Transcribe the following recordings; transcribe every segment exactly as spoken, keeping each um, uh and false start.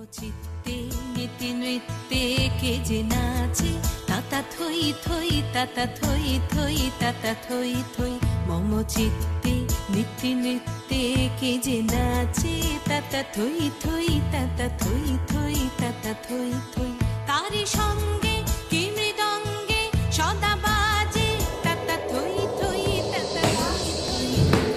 চিত্তে নীতি নৃত্যে কে যে নাচে তাতা থই থই তাতা থই থই তাতা থই থই মম চিত্তে নীতি নৃত্যে কে যে নাচে তাতা থই থই তাতা থই থই তাতা থই থই তারি সঙ্গে কি মৃদঙ্গে সদা বাজে তাতা থই থই তাতা থই থই।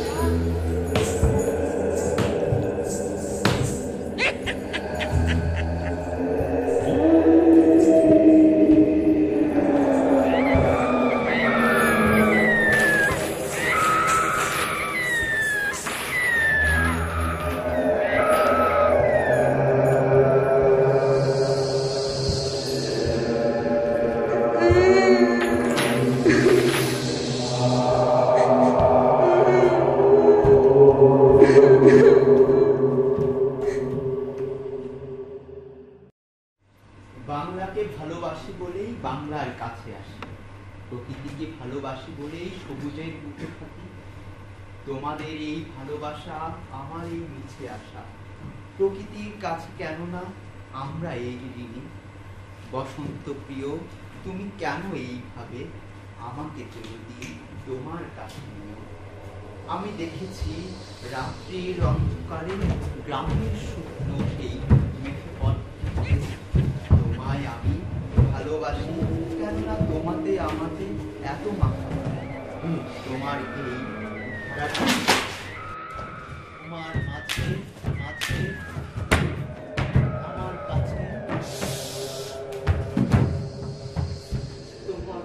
বাংলাকে ভালোবাসি বলেই বাংলার কাছে আসি, প্রকৃতিকে ভালোবাসি বলেই সবুজের বুকে থাকি। তোমাদের এই ভালোবাসা আমার এই মিছে আসা, প্রকৃতির কাছে কেননা আমরা এই ঋণী। বসন্ত প্রিয় তুমি কেন এইভাবে আমাকে যদি তোমার কাছে নিও। আমি দেখেছি রাত্রির অন্ধকারে গ্রামের শুকনো সেই মেঘে পথ, তোমায় আমি ভালোবাসি কেননা তোমাতে আমাতে এত মাখা। তোমার এই ধারাটা তোমার মাঝে মাঝে আমার কাছে তোমার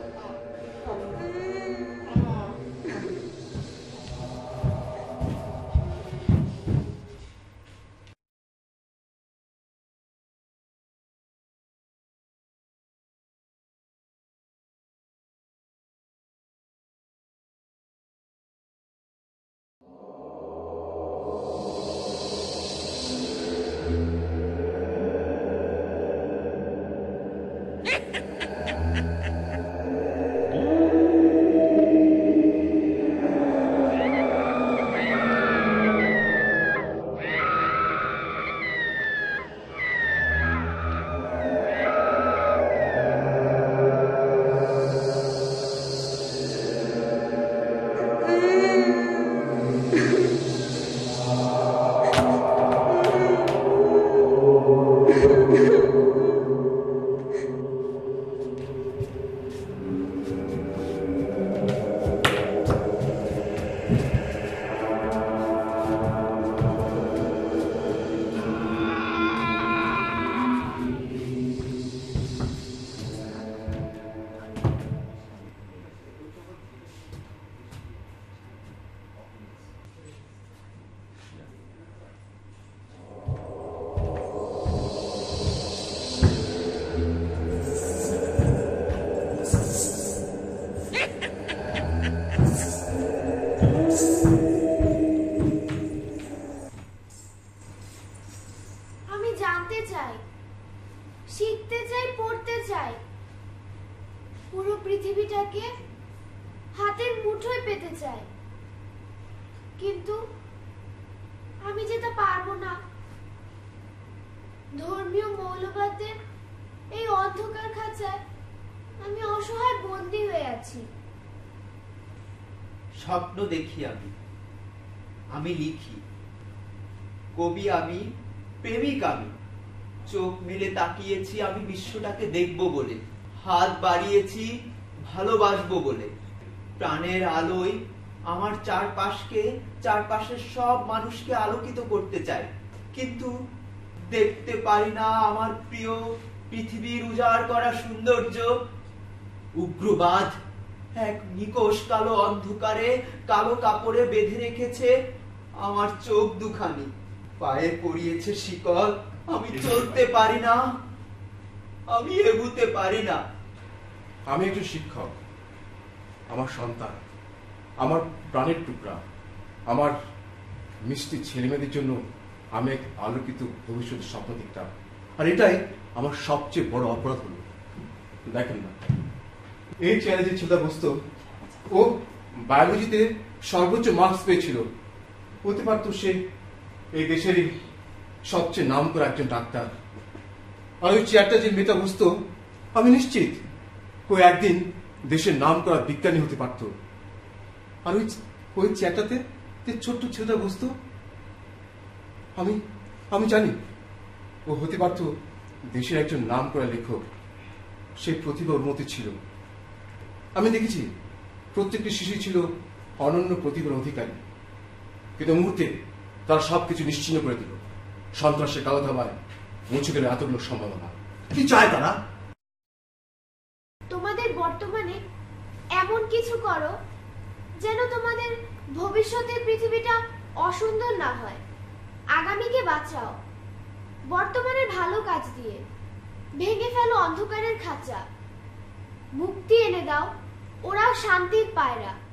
শিখতে চাই, পড়তে চাই, পুরো পৃথিবীটাকে হাতের মুঠোয় পেতে চাই, কিন্তু আমি যেটা পারবো না। ধর্মীয় মৌলবাদের এই অন্ধকার খাঁচায় আমি অসহায় বন্দী হয়ে আছি। স্বপ্ন দেখি আমি, আমি লিখি, কবি আমি, প্রেমিক আমি। চোখ মেলে তাকিয়েছি আমি বিশ্বটাকে দেখব বলে, হাত বাড়িয়েছি ভালোবাসবো বলে। প্রাণের আলোয় আমার চারপাশকে, চারপাশের সব মানুষকে আলোকিত করতে চাই, কিন্তু দেখতে পারি না আমার প্রিয় পৃথিবীর উজাড় করা সৌন্দর্য। উগ্রবাদ এক নিকোষ কালো অন্ধকারে কালো কাপড়ে বেঁধে রেখেছে আমার চোখ দুখানি, পায়ে পড়িয়েছে শিকল। আমি চলতে পারি না, আমি এগুতে পারি না। আমি একজন শিক্ষক, আমার সন্তান, আমার প্রাণের টুকরা, আমার মিষ্টি ছেলেমেয়েদের জন্য আমি এক আলোকিত ভবিষ্যতের স্বপ্ন দেখতাম, আর এটাই আমার সবচেয়ে বড় অপরাধ হলো। দেখেন না, এই চ্যালেঞ্জের ছেলেটা বুঝতো ও বায়োলজিতে সর্বোচ্চ মার্কস পেয়েছিল, হতে পারতো সে এই দেশেরই সবচেয়ে নাম করা একজন ডাক্তার। আর ওই চেয়ারটা যে মেয়েটা বসত, আমি নিশ্চিত ও একদিন দেশের নাম করা বিজ্ঞানী হতে পারত। আর ওই ওই চেয়ারটাতে যে ছোট্ট ছেলেটা বসত, আমি আমি জানি ও হতে পারত দেশের একজন নাম করা লেখক। সেই প্রতিভা ওর মধ্যে ছিল। আমি দেখেছি প্রত্যেকটি শিশু ছিল অনন্য প্রতিভার অধিকারী, কিন্তু মুহূর্তে তারা সবকিছু নিশ্চিহ্ন করে দিল। সন্ত্রাসের কালো ধাবায় মুছে গেল এতগুলো সম্ভাবনা। কি চায় তারা? তোমাদের বর্তমানে এমন কিছু করো যেন তোমাদের ভবিষ্যতের পৃথিবীটা অসুন্দর না হয়। আগামীকে বাঁচাও বর্তমানের ভালো কাজ দিয়ে। ভেঙে ফেলো অন্ধকারের খাঁচা, মুক্তি এনে দাও ওরাও শান্তির পায়রা।